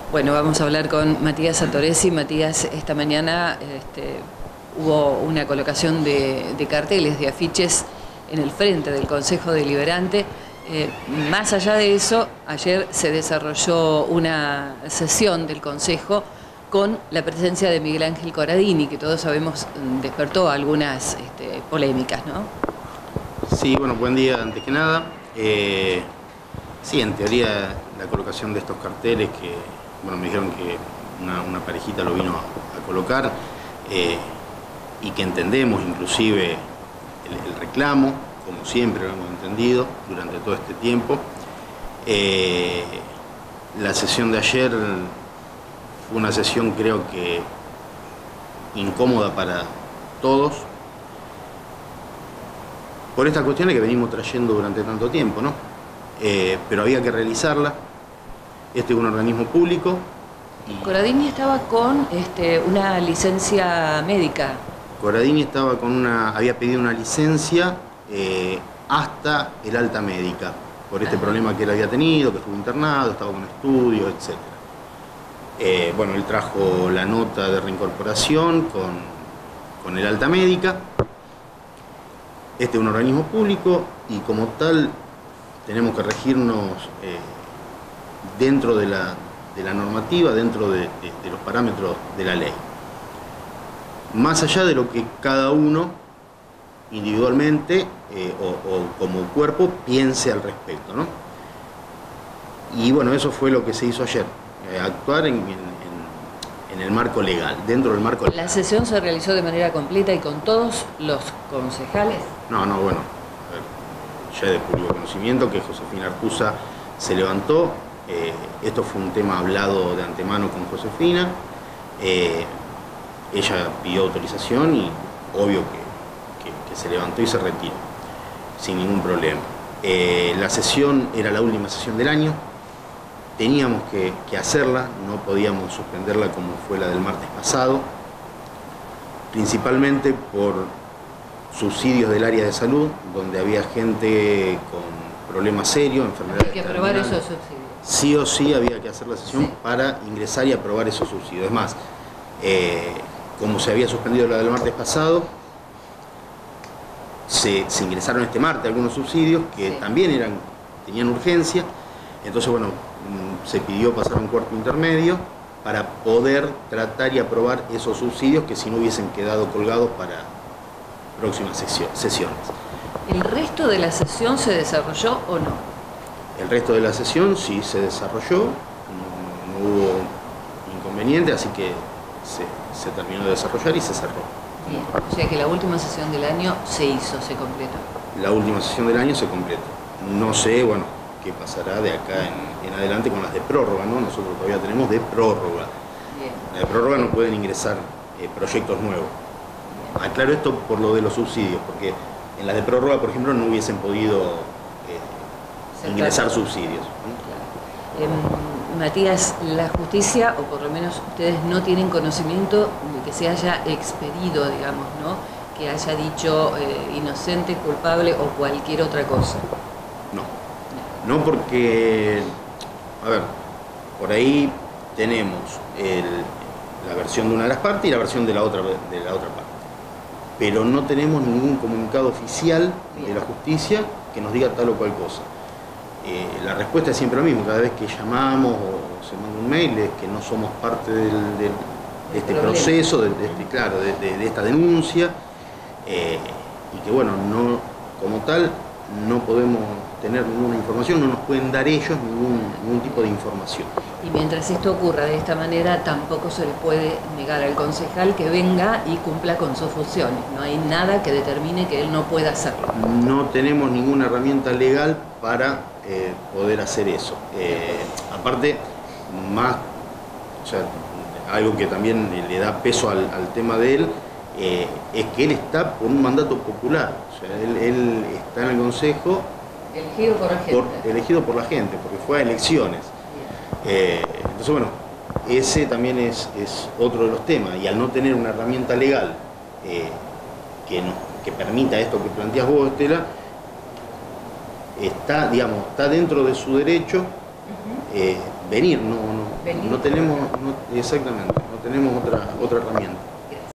Bueno, vamos a hablar con Matías Santoresi. Matías, esta mañana hubo una colocación de carteles, de afiches en el frente del Consejo Deliberante. Más allá de eso, ayer se desarrolló una sesión del Consejo con la presencia de Miguel Ángel Corradini, que todos sabemos despertó algunas polémicas, ¿no? Sí, bueno, buen día antes que nada. Sí, en teoría la colocación de estos carteles que, bueno, me dijeron que una parejita lo vino a colocar y que entendemos inclusive el reclamo, como siempre lo hemos entendido durante todo este tiempo. La sesión de ayer fue una sesión, creo que incómoda para todos, por estas cuestiones que venimos trayendo durante tanto tiempo, ¿no? Pero había que realizarla. Este es un organismo público. Corradini estaba con una licencia médica. Corradini estaba con había pedido una licencia hasta el alta médica, por este problema que él había tenido, que estuvo internado, estaba con estudios, etc. Bueno, él trajo la nota de reincorporación con el alta médica. Este es un organismo público y como tal tenemos que regirnos dentro de la normativa, dentro de los parámetros de la ley. Más allá de lo que cada uno individualmente o como cuerpo piense al respecto, ¿no? Y bueno, eso fue lo que se hizo ayer, actuar en el marco legal, dentro del marco legal. ¿La sesión se realizó de manera completa y con todos los concejales? No, bueno, ya de público conocimiento que Josefina Arcusa se levantó. Esto fue un tema hablado de antemano con Josefina. Ella pidió autorización y obvio que se levantó y se retiró sin ningún problema. La sesión era la última sesión del año. Teníamos que hacerla, no podíamos suspenderla como fue la del martes pasado, principalmente por subsidios del área de salud, donde había gente con problemas serios, enfermedades. Hay que aprobar esos subsidios. Sí o sí había que hacer la sesión para ingresar y aprobar esos subsidios. Es más, como se había suspendido la del martes pasado, se ingresaron este martes algunos subsidios que también tenían urgencia. Entonces, bueno, se pidió pasar a un cuarto intermedio para poder tratar y aprobar esos subsidios que si no hubiesen quedado colgados para próximas sesiones. ¿El resto de la sesión se desarrolló o no? El resto de la sesión sí se desarrolló, no hubo inconveniente, así que se terminó de desarrollar y se cerró. Bien, o sea que la última sesión del año se completó. La última sesión del año se completó. No sé, bueno, qué pasará de acá en adelante con las de prórroga, ¿no? Nosotros todavía tenemos de prórroga. Bien. Las de prórroga no pueden ingresar proyectos nuevos. Aclaro esto por lo de los subsidios, porque en las de prórroga, por ejemplo, no hubiesen podido ingresar subsidios, ¿no? Claro. Matías, la justicia, o por lo menos ustedes no tienen conocimiento de que se haya expedido, digamos, ¿no? Que haya dicho inocente, culpable o cualquier otra cosa. No, porque, a ver, por ahí tenemos la versión de una de las partes y la versión de la otra parte. Pero no tenemos ningún comunicado oficial de la justicia que nos diga tal o cual cosa. La respuesta es siempre lo mismo, cada vez que llamamos o se manda un mail es que no somos parte de este proceso, de esta denuncia, y que bueno, no, como tal, no podemos tener ninguna información, no nos pueden dar ellos ningún tipo de información. Y mientras esto ocurra de esta manera, tampoco se le puede negar al concejal que venga y cumpla con sus funciones. No hay nada que determine que él no pueda hacerlo. No tenemos ninguna herramienta legal para poder hacer eso. Aparte, o sea, algo que también le da peso al tema de él, es que él está por un mandato popular. O sea, él está en el consejo elegido por la gente. Elegido por la gente, porque fue a elecciones. Entonces, bueno, ese también es otro de los temas. Y al no tener una herramienta legal que permita esto que planteas vos, Estela, está dentro de su derecho venir, no venir. No tenemos, exactamente, no tenemos otra herramienta.